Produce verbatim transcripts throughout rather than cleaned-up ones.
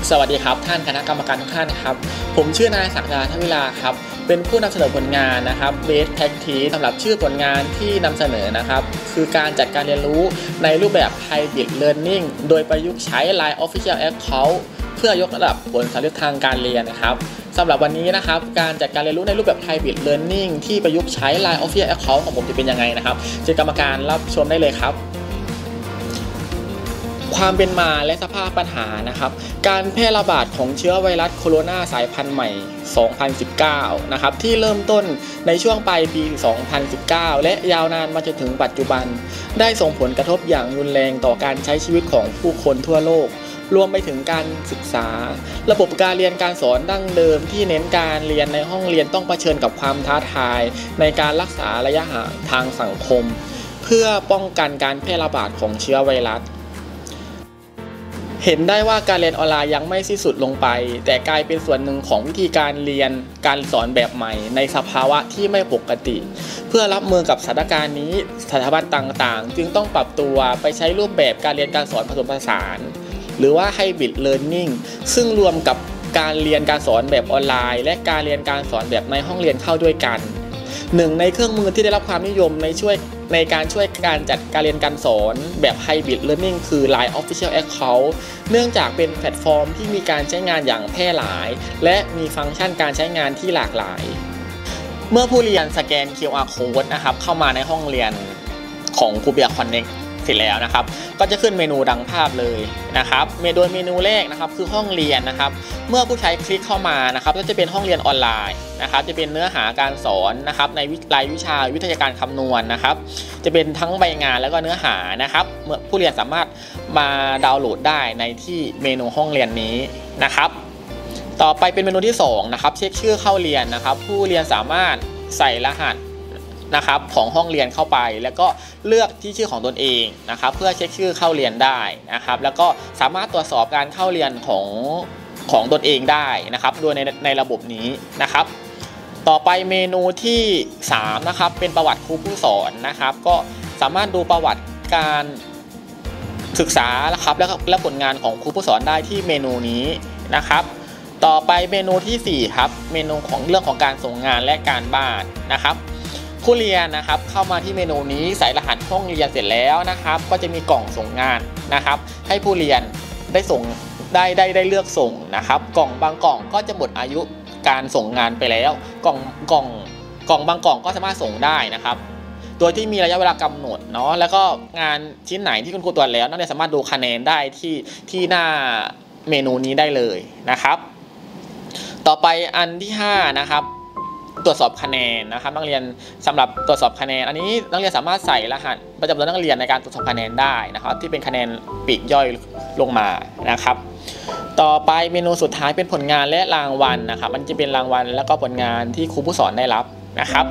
สวัสดีครับท่านคณะกรรมการทุกท่านครับผมชื่อนายศักดาทวิลาครับเป็นผู้นำเสนอผลงานนะครับ Best Practice สำหรับชื่อผลงานที่นำเสนอนะครับคือการจัดการเรียนรู้ในรูปแบบ Hybrid Learning โดยประยุกต์ใช้ ไลน์ Official Account เพื่อยกระดับผลสำเร็จทางการเรียนนะครับสำหรับวันนี้นะครับการจัดการเรียนรู้ในรูปแบบ Hybrid Learning ที่ประยุกต์ใช้ ไลน์ Official Account ของผมจะเป็นยังไงนะครับเชิญกรรมการรับชมได้เลยครับความเป็นมาและสภาพปัญหานะครับการแพร่ระบาดของเชื้อไวรัสโคโรนาสายพันธุ์ใหม่ สองพันสิบเก้า นะครับที่เริ่มต้นในช่วงปลายปี สองพันสิบเก้า และยาวนานมาจนถึงปัจจุบันได้ส่งผลกระทบอย่างรุนแรงต่อการใช้ชีวิตของผู้คนทั่วโลกรวมไปถึงการศึกษาระบบการเรียนการสอนดั้งเดิมที่เน้นการเรียนในห้องเรียนต้องเผชิญกับความท้าทายในการรักษาระยะห่างทางสังคมเพื่อป้องกันการแพร่ระบาดของเชื้อไวรัสเห็นได้ว่าการเรียนออนไลน์ยังไม่สิ้นสุดลงไปแต่กลายเป็นส่วนหนึ่งของวิธีการเรียนการสอนแบบใหม่ในสภาวะที่ไม่ปกติเพื่อรับมือกับสถานการณ์นี้สถาบันต่างๆจึงต้องปรับตัวไปใช้รูปแบบการเรียนการสอนผสมผสานหรือว่า Hybrid Learning ซึ่งรวมกับการเรียนการสอนแบบออนไลน์และการเรียนการสอนแบบในห้องเรียนเข้าด้วยกันหนึ่งในเครื่องมือที่ได้รับความนิยมในช่วยในการช่วยการจัดการเรียนการสอนแบบ Hybrid Learning คือ ไลน์ Official Account เนื่องจากเป็นแพลตฟอร์มที่มีการใช้งานอย่างแพร่หลายและมีฟังก์ชันการใช้งานที่หลากหลายเมื่อผู้เรียนสแกน คิว อาร์ Code นะครับเข้ามาในห้องเรียนของคูเบีย Connect เสร็จแล้วนะครับก็จะขึ้นเมนูดังภาพเลยนะครับโดยเมนูแรกนะครับคือห้องเรียนนะครับเมื่อผู้ใช้คลิกเข้ามานะครับก็จะเป็นห้องเรียนออนไลน์นะครับจะเป็นเนื้อหาการสอนนะครับในรายวิชาวิทยาการคำนวณนะครับจะเป็นทั้งใบงานแล้วก็เนื้อหานะครับเมื่อผู้เรียนสามารถมาดาวน์โหลดได้ในที่เมนูห้องเรียนนี้นะครับต่อไปเป็นเมนูที่สองนะครับเช็คชื่อเข้าเรียนนะครับผู้เรียนสามารถใส่รหัสนะครับของห้องเรียนเข้าไปแล้วก็เลือกที่ชื่อของตนเองนะครับเพื่อเช็คชื่อเข้าเรียนได้นะครับแล้วก็สามารถตรวจสอบการเข้าเรียนของของตนเองได้นะครับโดยในในระบบนี้นะครับต่อไปเมนูที่สามนะครับเป็นประวัติครูผู้สอนนะครับก็สามารถดูประวัติการศึกษานะครับและและผลงานของครูผู้สอนได้ที่เมนูนี้นะครับต่อไปเมนูที่สี่ครับเมนูของเรื่องของการส่งงานและการบ้านนะครับผู้เรียนนะครับเข้ามาที่เมนูนี้ใส่รหัสห้องเรียนเสร็จแล้วนะครับก็จะมีกล่องส่งงานนะครับให้ผู้เรียนได้ส่งได้ได้ได้เลือกส่งนะครับกล่องบางกล่องก็จะหมดอายุการส่งงานไปแล้วกล่องกล่องกล่องบางกล่องก็สามารถส่งได้นะครับโดยที่มีระยะเวลากำหนดเนาะแล้วก็งานชิ้นไหนที่คุณครูตรวจแล้วนักเรียนสามารถดูคะแนนได้ที่ที่หน้าเมนูนี้ได้เลยนะครับต่อไปอันที่ห้านะครับตรวจสอบคะแนนนะครับนักเรียนสำหรับตรวจสอบคะแนนอันนี้นักเรียนสามารถใส่รหัสประจำตัวนักเรียนในการตรวจสอบคะแนนได้นะครับที่เป็นคะแนนปลีกย่อยลงมานะครับต่อไปเมนูสุดท้ายเป็นผลงานและรางวัลนะครับมันจะเป็นรางวัลแล้วก็ผลงานที่ครูผู้สอนได้รับนะครับ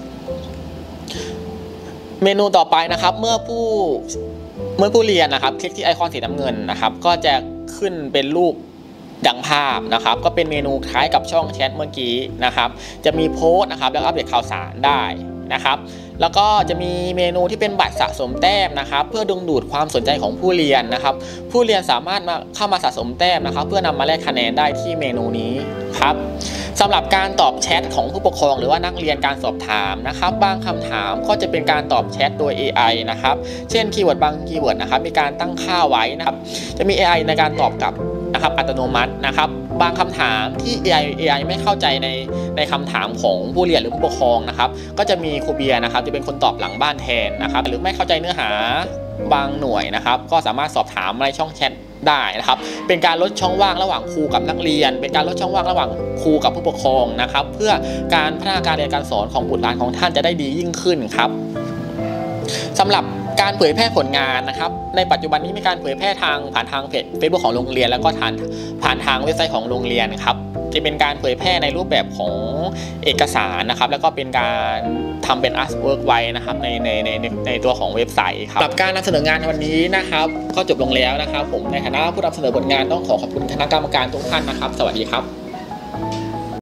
เมนูต่อไปนะครับเมื่อผู้เมื่อผู้เรียนนะครับคลิกที่ไอคอนสีน้ำเงินนะครับก็จะขึ้นเป็นรูปดังภาพนะครับก็เป็นเมนูคล้ายกับช่องแชทเมื่อกี้นะครับจะมีโพสต์นะครับแล้วอัปเดตข่าวสารได้นะครับแล้วก็จะมีเมนูที่เป็นบัตรสะสมแต้มนะครับเพื่อดึงดูดความสนใจของผู้เรียนนะครับผู้เรียนสามารถมาเข้ามาสะสมแต้มนะครับเพื่อนำมาแลกคะแนนได้ที่เมนูนี้ครับสำหรับการตอบแชทของผู้ปกครองหรือว่านักเรียนการสอบถามนะครับบางคำถามก็จะเป็นการตอบแชทโดย เอ ไอ นะครับเช่นคีย์เวิร์ดบางคีย์เวิร์ดนะครับมีการตั้งค่าไว้นะครับจะมี เอ ไอ ในการตอบกลับนะครับอัตโนมัตินะครับบางคำถามที่ เอ ไอ เอ ไอ ไม่เข้าใจในในคำถามของผู้เรียนหรือผู้ปกครองนะครับก็จะมีครูเบียร์นะครับจะเป็นคนตอบหลังบ้านแทนนะครับหรือไม่เข้าใจเนื้อหาบางหน่วยนะครับก็สามารถสอบถามในช่องแชทได้นะครับเป็นการลดช่องว่างระหว่างครูกับนักเรียนเป็นการลดช่องว่างระหว่างครูกับผู้ปกครองนะครับเพื่อการพัฒนาการเรียนการสอนของบุตรหลานของท่านจะได้ดียิ่งขึ้นครับสำหรับการเผยแพร่ผลงานนะครับในปัจจุบันนี้มีการเผยแพร่ทางผ่านทางเพจ Facebook ของโรงเรียนแล้วก็ผ่านผ่านทางเว็บไซต์ของโรงเรียนครับจะเป็นการเผยแพร่ในรูปแบบของเอกสารนะครับแล้วก็เป็นการทำเป็นอาร์ตเวิร์กไว้นะครับในในในในตัวของเว็บไซต์ครับสำหรับการนำเสนองานวันนี้นะครับก็จบลงแล้วนะครับผมในฐานะผู้นำเสนอผลงานต้องขอขอบคุณคณะกรรมการทุกท่านนะครับสวัสดีครับ